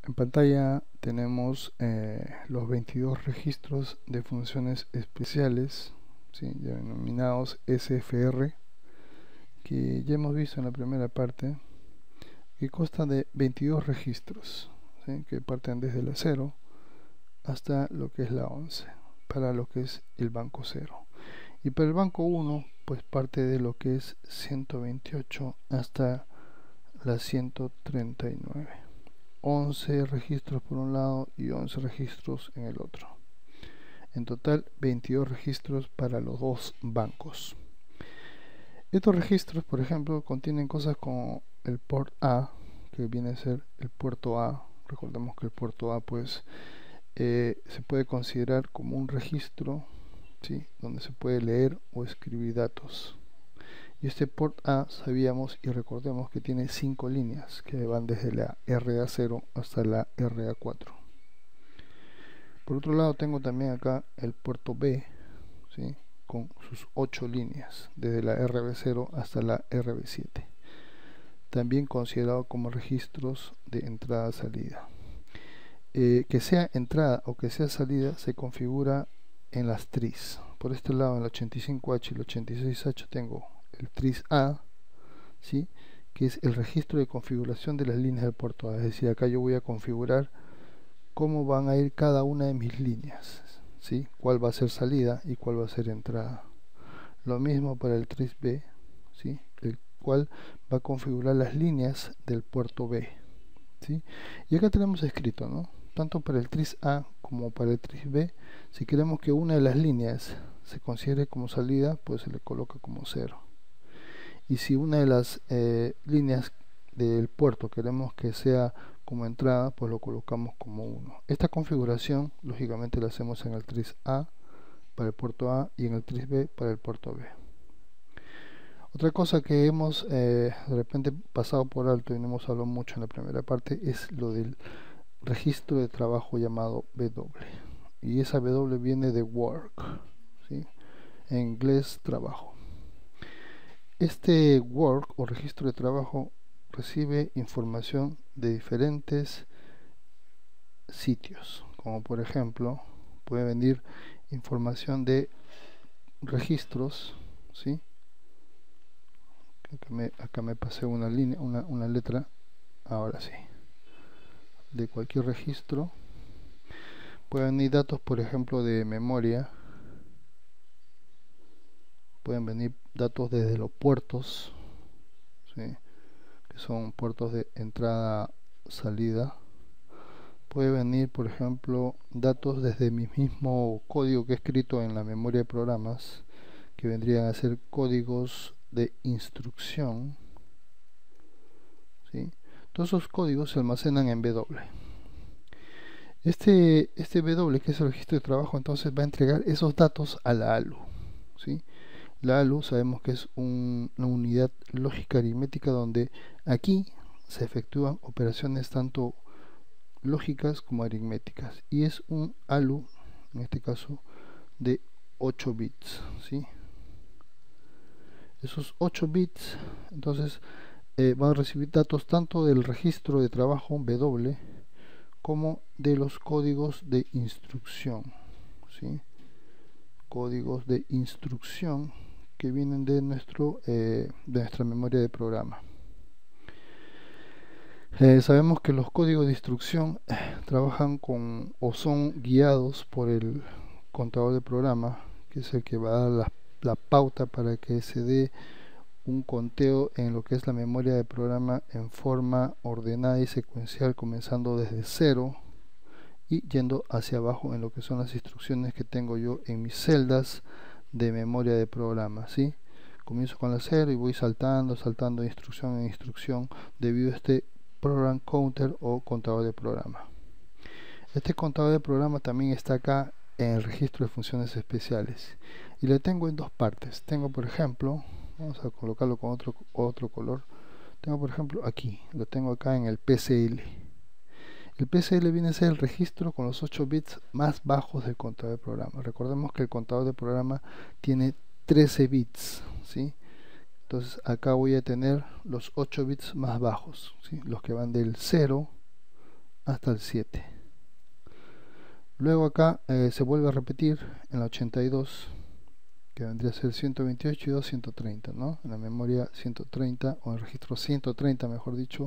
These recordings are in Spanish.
En pantalla tenemos los 22 registros de funciones especiales, ¿sí?, denominados SFR, que ya hemos visto en la primera parte, que consta de 22 registros, ¿sí?, que parten desde la 0 hasta lo que es la 11, para lo que es el banco 0. Y para el banco 1, pues parte de lo que es 128 hasta la 139. 11 registros por un lado y 11 registros en el otro. En total 22 registros para los dos bancos. Estos registros, por ejemplo, contienen cosas como el port A, que viene a ser el puerto A. Recordemos que el puerto A pues se puede considerar como un registro, ¿sí?, donde se puede leer o escribir datos. Y este port A sabíamos y recordemos que tiene 5 líneas que van desde la RA0 hasta la RA4. Por otro lado tengo también acá el puerto B, ¿sí?, con sus 8 líneas desde la RB0 hasta la RB7, también considerado como registros de entrada-salida. Que sea entrada o que sea salida se configura en las tris. Por este lado, en el 85H y el 86H tengo el tris A, ¿sí?, que es el registro de configuración de las líneas del puerto A. Es decir, acá yo voy a configurar cómo van a ir cada una de mis líneas, ¿sí?, cuál va a ser salida y cuál va a ser entrada. Lo mismo para el tris B, ¿sí?, el cual va a configurar las líneas del puerto B, ¿sí? Y acá tenemos escrito, ¿no?, tanto para el tris A como para el tris B, si queremos que una de las líneas se considere como salida, pues se le coloca como 0. Y si una de las líneas del puerto queremos que sea como entrada, pues lo colocamos como 1. Esta configuración lógicamente la hacemos en el tris A para el puerto A y en el tris B para el puerto B. Otra cosa que hemos de repente pasado por alto y no hemos hablado mucho en la primera parte es lo del registro de trabajo llamado W. Y esa W viene de work, ¿sí?, en inglés trabajo. Este work o registro de trabajo recibe información de diferentes sitios, como por ejemplo puede venir información de registros, ¿sí? Acá me pasé una línea, una letra, ahora sí, de cualquier registro. Pueden venir datos, por ejemplo, de memoria, pueden venir datos desde los puertos, ¿sí?, que son puertos de entrada salida. Puede venir, por ejemplo, datos desde mi mismo código que he escrito en la memoria de programas, que vendrían a ser códigos de instrucción, ¿sí? Todos esos códigos se almacenan en W. Este W, que es el registro de trabajo, entonces va a entregar esos datos a la ALU, ¿sí? La ALU sabemos que es una unidad lógica aritmética donde aquí se efectúan operaciones tanto lógicas como aritméticas, y es un ALU, en este caso, de 8 bits, ¿sí? Esos 8 bits, entonces, van a recibir datos tanto del registro de trabajo W como de los códigos de instrucción, ¿sí?, códigos de instrucción que vienen de nuestra memoria de programa. Sabemos que los códigos de instrucción trabajan con o son guiados por el contador de programa, que es el que va a dar la pauta para que se dé un conteo en lo que es la memoria de programa en forma ordenada y secuencial, comenzando desde 0 y yendo hacia abajo en lo que son las instrucciones que tengo yo en mis celdas de memoria de programa, ¿sí? Comienzo con la 0 y voy saltando de instrucción en instrucción debido a este program counter o contador de programa. Este contador de programa también está acá en el registro de funciones especiales y lo tengo en dos partes. Tengo, por ejemplo, vamos a colocarlo con otro color. Tengo, por ejemplo, aquí, lo tengo acá en el PCL. El PCL viene a ser el registro con los 8 bits más bajos del contador de programa. Recordemos que el contador de programa tiene 13 bits, ¿sí? Entonces acá voy a tener los 8 bits más bajos, ¿sí?, los que van del 0 hasta el 7. Luego acá se vuelve a repetir en la 82, que vendría a ser 128 y 2, 130, ¿no? En la memoria 130, o en el registro 130, mejor dicho,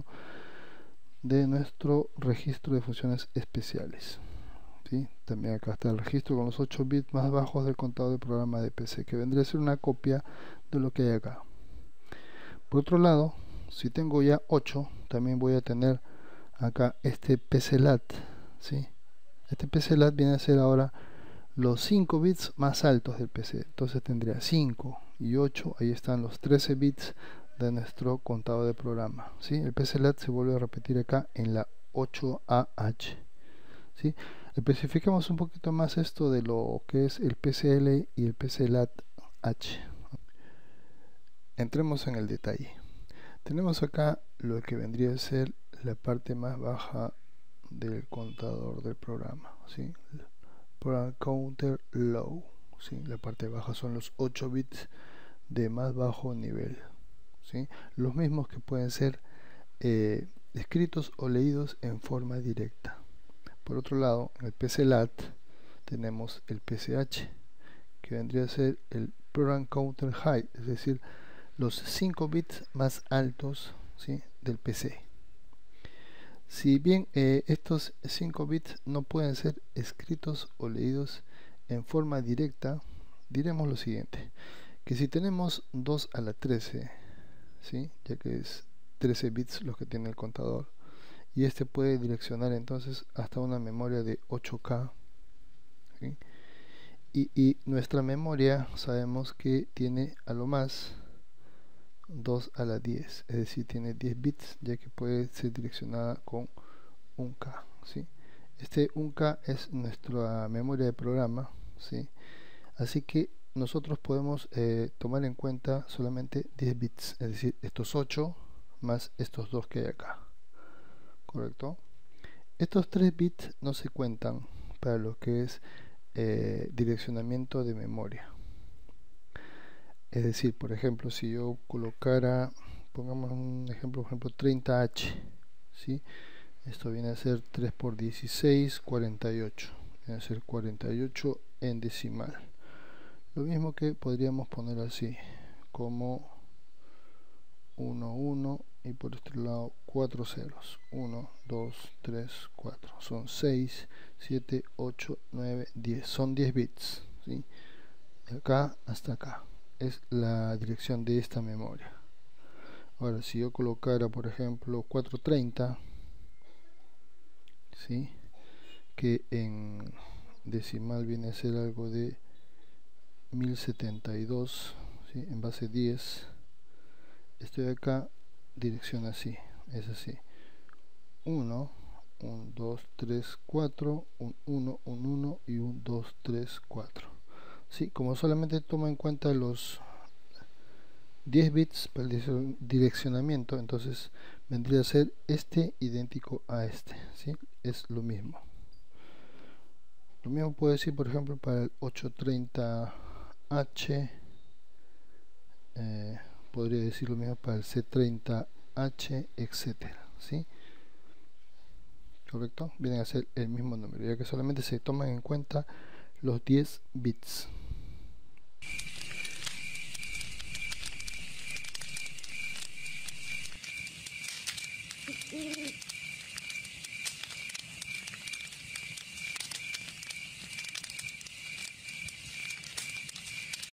de nuestro registro de funciones especiales. ¿Sí? También acá está el registro con los 8 bits más bajos del contador de programa de PC, que vendría a ser una copia de lo que hay acá. Por otro lado, si tengo ya 8, también voy a tener acá este PCLAT, ¿sí? Este PCLAT viene a ser ahora los 5 bits más altos del PC. Entonces tendría 5 y 8, ahí están los 13 bits de nuestro contador de programa, ¿sí? El PCLAT se vuelve a repetir acá en la 8AH, ¿sí? Especificamos un poquito más esto de lo que es el PCL y el PCLAT-H. Entremos en el detalle. Tenemos acá lo que vendría a ser la parte más baja del contador del programa, ¿sí? Program Counter Low, ¿sí? La parte baja son los 8 bits de más bajo nivel, ¿sí? Los mismos que pueden ser escritos o leídos en forma directa. Por otro lado, en el PCLAT tenemos el PCH, que vendría a ser el Program Counter High, es decir, los 5 bits más altos, ¿sí? Del PC. Si bien estos 5 bits no pueden ser escritos o leídos en forma directa, diremos lo siguiente, que si tenemos 2 a la 13, ¿sí? Ya que es 13 bits los que tiene el contador, y este puede direccionar entonces hasta una memoria de 8K, ¿sí? Y nuestra memoria sabemos que tiene a lo más 2 a la 10, es decir, tiene 10 bits, ya que puede ser direccionada con 1K, ¿sí? Este 1K es nuestra memoria de programa, ¿sí? Así que nosotros podemos tomar en cuenta solamente 10 bits, es decir, estos 8 más estos 2 que hay acá, ¿correcto? Estos 3 bits no se cuentan para lo que es direccionamiento de memoria. Es decir, por ejemplo, si yo colocara, pongamos un ejemplo, 30H, ¿sí? Esto viene a ser 3 por 16, 48. Viene a ser 48 en decimal. Lo mismo que podríamos poner así, como 1, 1 y por este lado 4 ceros. 1, 2, 3, 4. Son 6, 7, 8, 9, 10. Son 10 bits, ¿sí? De acá hasta acá es la dirección de esta memoria. Ahora, si yo colocara, por ejemplo, 430, ¿sí? Que en decimal viene a ser algo de 1072, ¿sí? En base 10, esto de acá dirección así, es así: 1, 1, 2, 3, 4, un 1, un 1 y un 2, 3, 4. ¿Sí? Como solamente toma en cuenta los 10 bits para el direccionamiento, entonces vendría a ser este idéntico a este, ¿sí? Es lo mismo. Lo mismo puedo decir, por ejemplo, para el 830H, podría decir lo mismo para el C30H, etcétera, ¿sí? ¿Correcto? Vienen a ser el mismo número, ya que solamente se toman en cuenta los 10 bits.